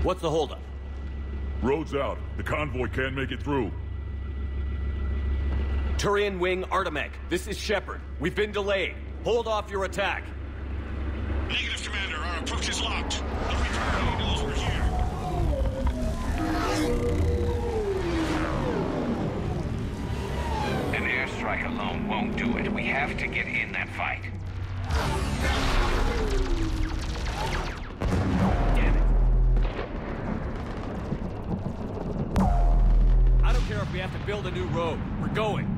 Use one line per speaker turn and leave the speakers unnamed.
What's the holdup?
Road's out. The convoy can't make it through.
Turian Wing Artemek, this is Shepard. We've been delayed. Hold off your attack.
Negative, Commander. Our approach is locked. Everybody knows we're here.
An airstrike alone won't do it. We have to get in that fight.
Damn it. I don't care if we have to build a new road. We're going.